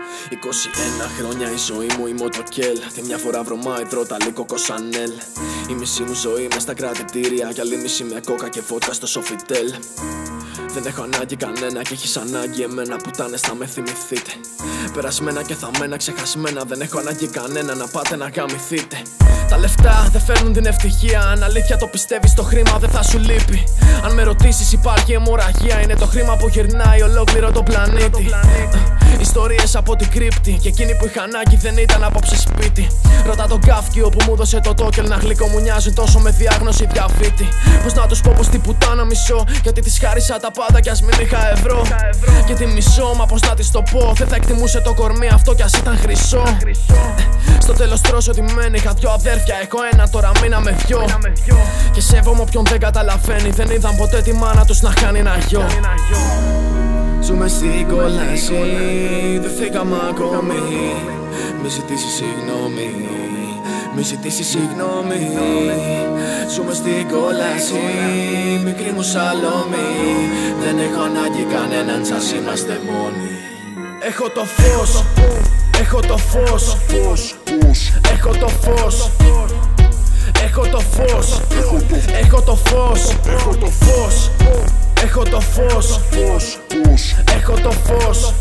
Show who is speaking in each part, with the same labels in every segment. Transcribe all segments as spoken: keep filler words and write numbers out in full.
Speaker 1: είκοσι ένα χρόνια η ζωή μου η μοτοκέλ. Τη μια φορά βρωμάει τάλι κοκοσανέλ. Η μισή μου ζωή μες στα κρατητήρια κι άλλη μισή με κόκα και βότκα στο σοφιτέλ. Δεν έχω ανάγκη κανένα και έχεις ανάγκη εμένα. Πουτάνες θα με θυμηθείτε. Περασμένα και θαμμένα, ξεχασμένα. Δεν έχω ανάγκη κανένα να πάτε να γαμηθείτε. Τα λεφτά δεν φέρνουν την ευτυχία. Αν αλήθεια το πιστεύεις, το χρήμα δεν θα σου λείπει. Αν με ρωτήσεις, υπάρχει αιμορραγία. Είναι το χρήμα που γυρνάει ολόκληρο το πλανήτη. Ιστορίες από την κρύπτη. Και εκείνοι που είχαν ανάγκη δεν ήταν απόψε σπίτι. Ρώτα τον Κάφκιο που μου δώσε το τόκελ να γλυκομουνιάζουν τόσο με διάγνωση διαβήτη. Πώς να τους πω πως την πουτάνα μισώ, γιατί της χάρισα τα πάντα κι ας μην είχα ευρώ. Και τη μισώ, μα πως να της το πω. Δεν θα εκτιμούσε το κορμί αυτό κι ας ήταν χρυσό. Στο τέλος τρώσω τι μένει. Είχα δυο αδέρφια, έχω ένα, τώρα μείναμε δυο. Και σέβομαι όποιον δεν καταλαβαίνει. Δεν είδαν ποτέ τη μάνα τους να χάνει ένα γιο. Ζούμε στην κόλαση, δεν φύγαμε ακόμη. Μη ζητήσεις συγγνώμη, μη ζητήσεις συγγνώμη. Ζούμε στην κόλαση, μικρή μου σαλόμη. Δεν έχω ανάγκη κανέναν, σας είμαστε μόνοι. Έχω το φως, έχω το φως, έχω το φως, έχω το φως, έχω το φως, έχω το φως, έχω το φως, έχω το φως,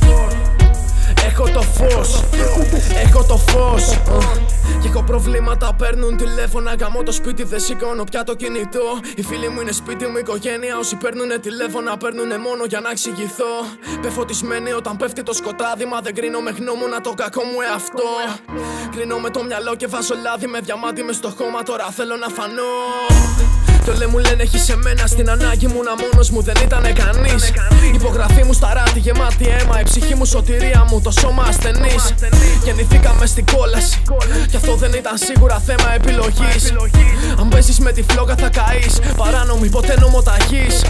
Speaker 1: έχω το φως, έχω το φως. Και έχω προβλήματα, παίρνουν τηλέφωνα. Γαμώ το σπίτι, δεν σηκώνω πια το κινητό. Οι φίλοι μου είναι σπίτι μου, οικογένεια. Όσοι παίρνουνε τηλέφωνα, παίρνουνε μόνο για να εξηγηθώ. Πεφωτισμένοι όταν πέφτει το σκοτάδι. Μα δεν κρίνω με γνώμονα το κακό μου εαυτό. Κρίνω με το μυαλό και βάζω λάδι με διαμάτι μες στο χώμα. Τώρα θέλω να φανώ. Κι όλοι μου λένε έχεις εμένα. Στην ανάγκη μου να μόνος μου δεν ήτανε κανείς. Υπογραφή μου στα ράτη γεμάτη αίμα. Η ψυχή μου σωτηρία μου, το σώμα ασθενής. Γεννηθήκαμε στην κόλαση. Κι αυτό δεν ήταν σίγουρα θέμα επιλογής. Αν παίζεις με τη φλόγα θα καείς. Παράνομη ποτέ νομοταγής.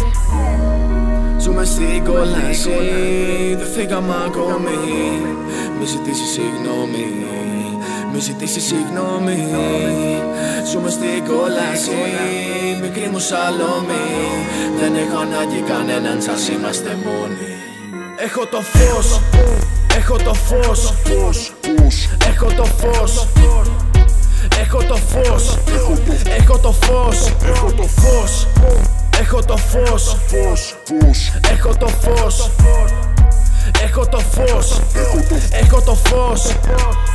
Speaker 1: Ζούμε στην κόλαση, δεν φύγαμε ακόμη. Μη ζητήσεις συγγνώμη, μη ζητήσεις συγγνώμη. Ζούμε στην κόλαση, μικρή μου σαλόμη. Δεν έχω ανάγκη κανέναν, σας είμαστε μόνοι. Έχω το φως, έχω το φως, έχω το φως, έχω το φως, έχω το φως, έχω το φως, έχω το φως, έχω το φως, έχω το φως, έχω το φως.